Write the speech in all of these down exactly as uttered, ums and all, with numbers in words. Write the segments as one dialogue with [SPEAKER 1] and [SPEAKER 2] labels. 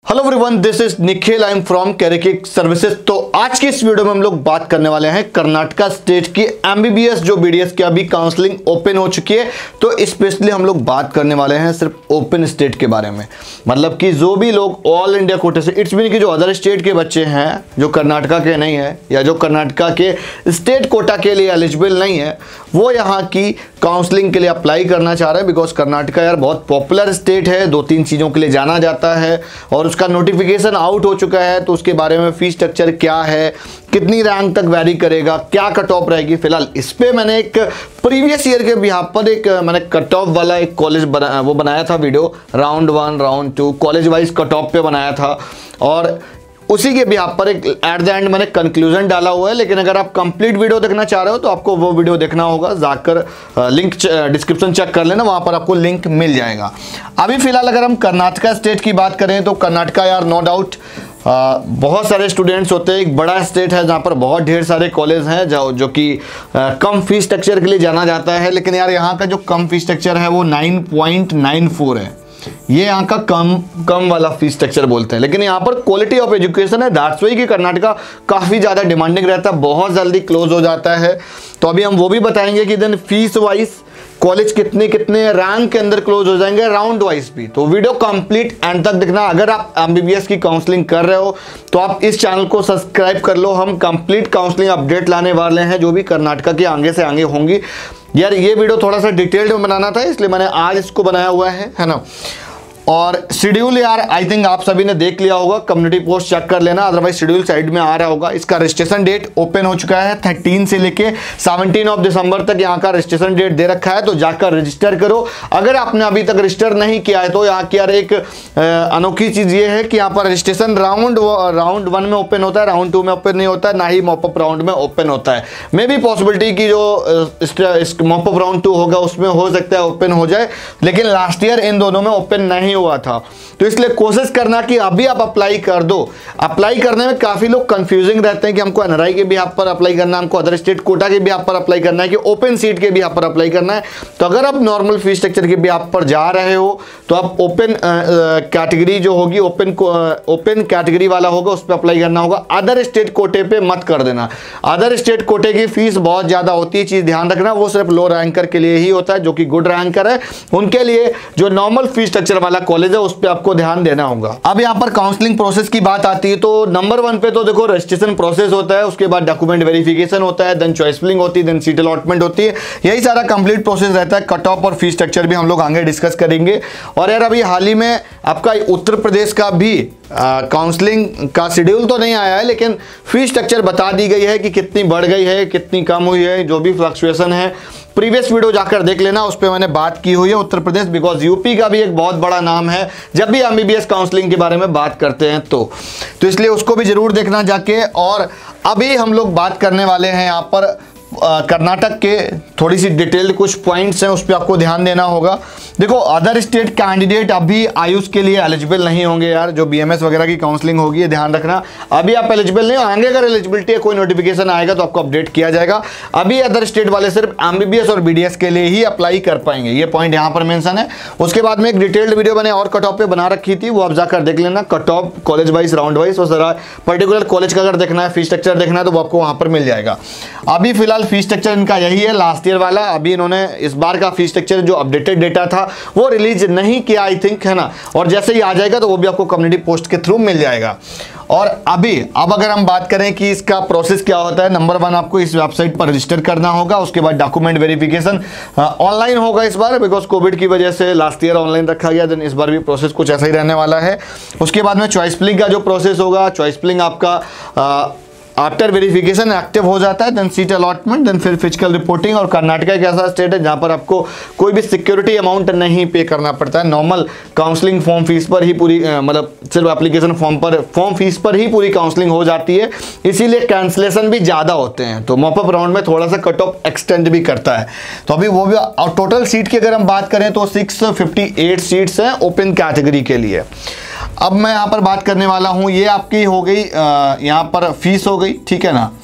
[SPEAKER 1] Hello everyone, this is Nikhil, I am from Carikick services. तो आज की इस वीडियो में हम लोग बात करने वाले हैं कर्नाटका स्टेट की एमबीबीएस जो बीडीएस की अभी काउंसलिंग ओपन हो चुकी है। तो स्पेशली हम लोग बात करने वाले हैं सिर्फ ओपन स्टेट के बारे में, मतलब कि जो भी लोग ऑल इंडिया कोटे से, इट्स मीन कि जो अदर स्टेट के बच्चे हैं जो कर्नाटका के नहीं है या जो कर्नाटका के स्टेट कोटा के लिए एलिजिबल नहीं है, वो यहाँ की काउंसलिंग के लिए अप्लाई करना चाह रहे हैं। बिकॉज कर्नाटका यार बहुत पॉपुलर स्टेट है, दो तीन चीज़ों के लिए जाना जाता है और उसका नोटिफिकेशन आउट हो चुका है। तो उसके बारे में फीस स्ट्रक्चर क्या है, कितनी रैंक तक वैरी करेगा, क्या कट ऑफ रहेगी, फिलहाल इस पे मैंने एक प्रीवियस ईयर के यहाँ पर एक मैंने कट ऑफ वाला एक कॉलेज बना वो बनाया था video, round one round two college wise cut off पे बनाया था और उसी के भी यहाँ पर एक एट द एंड मैंने कंक्लूजन डाला हुआ है। लेकिन अगर आप कंप्लीट वीडियो देखना चाह रहे हो तो आपको वो वीडियो देखना होगा, जाकर लिंक डिस्क्रिप्शन चेक कर लेना, वहाँ पर आपको लिंक मिल जाएगा। अभी फिलहाल अगर हम कर्नाटका स्टेट की बात करें तो कर्नाटका यार नो डाउट बहुत सारे स्टूडेंट्स होते हैं, एक बड़ा स्टेट है जहाँ पर बहुत ढेर सारे कॉलेज हैं जो जो कि कम फीस स्ट्रक्चर के लिए जाना जाता है। लेकिन यार यहाँ का जो कम फीस स्ट्रक्चर है वो नाइन पॉइंट नाइन फोर है, ये यहाँ का कम कम वाला फीस स्ट्रक्चर बोलते हैं। लेकिन यहाँ पर क्वालिटी ऑफ एजुकेशन है, दैट्स व्हाई कि कर्नाटका काफ़ी ज़्यादा डिमांडिंग रहता है, बहुत जल्दी क्लोज हो जाता है। तो अभी हम वो भी बताएंगे कि देन फीस वाइज कॉलेज कितने कितने रैंक के अंदर क्लोज हो जाएंगे, राउंड वाइज भी। तो वीडियो कंप्लीट एंड तक देखना। अगर आप एमबीबीएस की काउंसलिंग कर रहे हो तो आप इस चैनल को सब्सक्राइब कर लो, हम कंप्लीट काउंसलिंग अपडेट लाने वाले हैं जो भी कर्नाटका के आगे से आगे होंगी। यार ये वीडियो थोड़ा सा डिटेल्ड में बनाना था, इसलिए मैंने आज इसको बनाया हुआ है है ना। और शेड्यूल यार आई थिंक आप सभी ने देख लिया होगा, कम्युनिटी पोस्ट चेक कर लेना, अदरवाइज शेड्यूल साइड में आ रहा होगा। इसका रजिस्ट्रेशन डेट ओपन हो चुका है, थर्टीन से लेके सेवनटीन ऑफ दिसंबर तक यहाँ का रजिस्ट्रेशन डेट दे रखा है। तो जाकर रजिस्टर करो। अगर आपने अभी तक रजिस्टर नहीं किया है तो यहाँ की यार एक अनोखी चीज़ ये है कि यहाँ पर रजिस्ट्रेशन राउंड राउंड वन में ओपन होता है, राउंड टू में ओपन नहीं होता है, ना ही मॉपअप राउंड में ओपन होता है। मे बी पॉसिबिलिटी की जो मॉपअप राउंड टू होगा उसमें हो सकता है ओपन हो जाए, लेकिन लास्ट ईयर इन दोनों में ओपन नहीं हुआ था। तो इसलिए कोशिश करना कि अभी आप अप्लाई कर दो। अप्लाई करने में काफी लोग कंफ्यूजिंग रहते हैं कि हमको एनआरआई के भी यहाँ पर अप्लाई करना है, हमको अदर स्टेट कोटा के भी यहाँ पर अप्लाई करना है, कि ओपन सीट के भी यहाँ पर अप्लाई करना है। तो अगर आप नॉर्मल फीस स्ट्रक्चर के भी यहाँ पर जा रहे हो तो आप ओपन कैटेगरी जो होगी, ओपन ओपन कैटेगरी वाला होगा उस पर अप्लाई करना होगा। अदर स्टेट कोटे पे मत कर देना, अदर स्टेट कोटे की फीस बहुत ज्यादा होती है, चीज ध्यान रखना। वो सिर्फ लो रैंकर के लिए ही होता है, जो कि गुड रैंकर है उनके लिए जो नॉर्मल फीस स्ट्रक्चर वाला कॉलेज है उस पर आपको ध्यान देना होगा। अब यहाँ पर काउंसलिंग प्रोसेस की बात आती है तो नंबर वन पे तो देखो रजिस्ट्रेशन प्रोसेस होता है, उसके बाद डॉक्यूमेंट वेरिफिकेशन होता है, देन चॉइस फिलिंग होती है, देन सीट अलॉटमेंट होती है। यही सारा कंप्लीट प्रोसेस रहता है। कट ऑफ और फीस स्ट्रक्चर भी हम लोग आगे डिस्कस करेंगे। और यार अभी हाल ही में आपका उत्तर प्रदेश का भी काउंसलिंग का शेड्यूल तो नहीं आया है, लेकिन फीस स्ट्रक्चर बता दी गई है कि कितनी बढ़ गई है, कितनी कम हुई है, जो भी फ्लक्चुएशन है। प्रीवियस वीडियो जाकर देख लेना, उस पर मैंने बात की हुई है उत्तर प्रदेश, बिकॉज यूपी का भी एक बहुत बड़ा नाम है जब भी एमबीबीएस काउंसलिंग के बारे में बात करते हैं तो तो इसलिए उसको भी जरूर देखना जाके। और अभी हम लोग बात करने वाले हैं यहाँ पर कर्नाटक के थोड़ी सी डिटेल्ड कुछ पॉइंट्स हैं, उस पर आपको ध्यान देना होगा। देखो अदर स्टेट कैंडिडेट अभी आयुष के लिए एलिजिबल नहीं होंगे यार, जो बीएमएस वगैरह की काउंसलिंग होगी, ये ध्यान रखना। अभी आप एलिजिबल नहीं हो, आगे अगर एलिजिबिलिटी है कोई नोटिफिकेशन आएगा तो आपको अपडेट किया जाएगा। अभी अदर स्टेट वाले सिर्फ एमबीबीएस और बीडीएस के लिए ही अप्लाई कर पाएंगे, ये पॉइंट यहाँ पर मेंशन है। उसके बाद में एक डिटेल्ड वीडियो मैंने और कट ऑफ पे बना रखी थी, वो आप जाकर देख लेना, cut off college wise round wise, और सारा पर्टिकुलर कॉलेज का अगर देखना है, फीस स्ट्रक्चर देखना है तो वो आपको वहाँ पर मिल जाएगा। अभी फिलहाल फीस स्ट्रक्चर इनका यही है लास्ट ईयर वाला। अभी इन्होंने इस बार का फीस स्ट्रक्चर जो अपडेटेड डेटा था वो रिलीज नहीं किया आई थिंक, है ना। और जैसे ही आ जाएगा तो वो भी आपको कम्युनिटी पोस्ट के थ्रू मिल जाएगा। और अभी अब अगर हम बात करें कि इसका प्रोसेस क्या होता है, नंबर वन आपको इस वेबसाइट पर रजिस्टर करना होगा। उसके बाद डॉक्यूमेंट वेरिफिकेशन ऑनलाइन होगा इस बार, बिकॉज कोविड की वजह से लास्ट ईयर ऑनलाइन रखा गया, देन इस बार भी प्रोसेस कुछ ऐसा ही रहने वाला है। उसके बाद में चॉइस फिलिंग का जो प्रोसेस होगा, चॉइस फिलिंग आपका आ, आफ्टर वेरिफिकेशन एक्टिव हो जाता है, देन सीट अलॉटमेंट, देन फिर फिजिकल रिपोर्टिंग। और कर्नाटका एक ऐसा स्टेट है जहाँ पर आपको कोई भी सिक्योरिटी अमाउंट नहीं पे करना पड़ता है, नॉर्मल काउंसलिंग फॉर्म फीस पर ही पूरी, मतलब सिर्फ एप्लीकेशन फॉर्म पर फॉर्म फीस पर ही पूरी काउंसलिंग हो जाती है, इसीलिए कैंसलेशन भी ज़्यादा होते हैं। तो मॉपअप राउंड में थोड़ा सा कट ऑफ एक्सटेंड भी करता है। तो अभी वो भी, और टोटल सीट की अगर हम बात करें तो सिक्स फिफ्टी एट सीट्स हैं ओपन कैटेगरी के लिए। अब मैं यहाँ पर बात करने वाला हूँ, ये आपकी हो गई यहाँ पर फीस हो गई, ठीक है ना।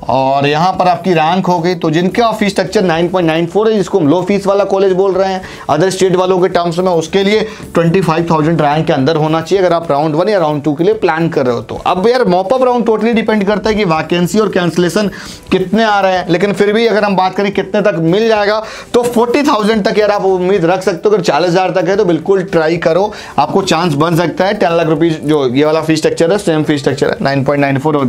[SPEAKER 1] और यहाँ पर आपकी रैंक हो गई। तो जिनका fees structure nine point nine four है, जिसको हम लो फीस वाला कॉलेज बोल रहे हैं अदर स्टेट वालों के टर्म्स में, उसके लिए ट्वेंटी फाइव थाउजेंड रैंक के अंदर होना चाहिए अगर आप राउंड वन या राउंड टू के लिए प्लान कर रहे हो तो। अब यार मॉपअप राउंड टोटली डिपेंड करता है कि वैकेंसी और कैंसिलेशन कितने आ रहे हैं, लेकिन फिर भी अगर हम बात करें कितने तक मिल जाएगा तो फोर्टी थाउजेंड तक यार आप उम्मीद रख सकते हो। अगर चालीस हजार तक है तो बिल्कुल ट्राई करो, आपको चांस बन सकता है। टेन लाख रुपीज जो ये वाला फीस स्ट्रक्चर है, सेम फीस स्ट्रक्चर है, नाइन पॉइंट नाइन फोर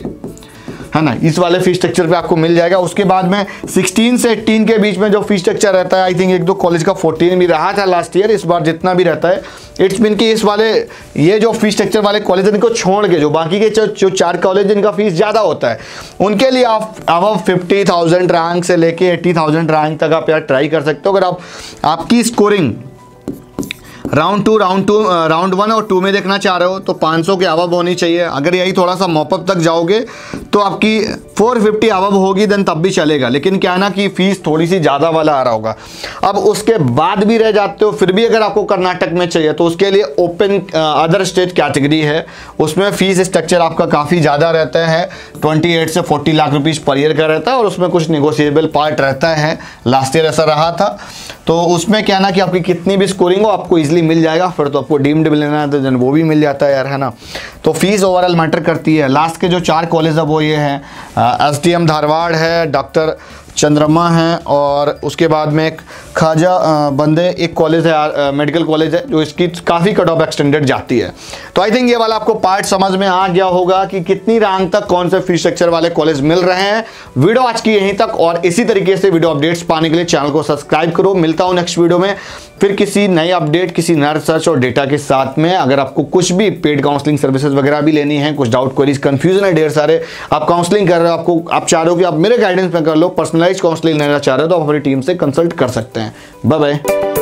[SPEAKER 1] है ना, इस वाले फीस स्ट्रक्चर पे आपको मिल जाएगा। उसके बाद में सिक्सटीन से एटीन के बीच में जो फीस स्ट्रक्चर रहता है, आई थिंक एक दो कॉलेज का फोर्टीन भी रहा था लास्ट ईयर, इस बार जितना भी रहता है इट्स मीन कि इस वाले ये जो फीस स्ट्रक्चर वाले कॉलेज इनको छोड़ के जो बाकी के जो, जो चार कॉलेज जिनका फीस ज़्यादा होता है उनके लिए आप अब फिफ्टी थाउजेंड रैंक से लेके एट्टी थाउजेंड रैंक तक आप यार ट्राई कर सकते हो। अगर आप आपकी scoring round two round two round one और टू में देखना चाह रहे हो तो पाँच सौ के अबव होनी चाहिए। अगर यही थोड़ा सा मॉपअप तक जाओगे तो आपकी फोर फिफ्टी अबव होगी देन तब भी चलेगा, लेकिन क्या है ना कि फीस थोड़ी सी ज़्यादा वाला आ रहा होगा। अब उसके बाद भी रह जाते हो फिर भी अगर आपको कर्नाटक में चाहिए तो उसके लिए ओपन अदर स्टेट कैटेगरी है, उसमें फीस स्ट्रक्चर आपका काफ़ी ज़्यादा रहता है, ट्वेंटी एट से forty lakh rupees per year का रहता है और उसमें कुछ निगोशिएबल पार्ट रहता है। लास्ट ईयर ऐसा रहा था। तो उसमें क्या ना कि आपकी कितनी भी स्कोरिंग हो आपको इजीली मिल जाएगा, फिर तो आपको डीम्ड भी लेना है तो जन वो भी मिल जाता है यार, है ना। तो फीस ओवरऑल मैटर करती है। लास्ट के जो चार कॉलेज है वो ये हैं, एस डी एम धारवाड़ है, डॉक्टर चंद्रमा है और उसके बाद में एक खाजा बंदे एक कॉलेज है, मेडिकल कॉलेज है, जो इसकी काफ़ी कट ऑफ एक्सटेंडेड जाती है। तो आई थिंक ये वाला आपको पार्ट समझ में आ गया होगा कि कितनी रैंक तक कौन से फीस स्ट्रक्चर वाले कॉलेज मिल रहे हैं। वीडियो आज की यहीं तक, और इसी तरीके से वीडियो अपडेट्स पाने के लिए चैनल को सब्सक्राइब करो। मिलता हूँ नेक्स्ट वीडियो में फिर किसी नई अपडेट, किसी नए रिसर्च और डेटा के साथ में। अगर आपको कुछ भी पेड काउंसलिंग सर्विसेज वगैरह भी लेनी है, कुछ डाउट क्वेरीज कंफ्यूजन है ढेर सारे, आप काउंसलिंग कर रहे हो, आपको आप चाह रहे हो कि आप मेरे गाइडेंस में कर लो, पर्सनलाइज काउंसलिंग लेना चाह रहे हो तो आप अपनी टीम से कंसल्ट कर सकते हैं। Bye bye.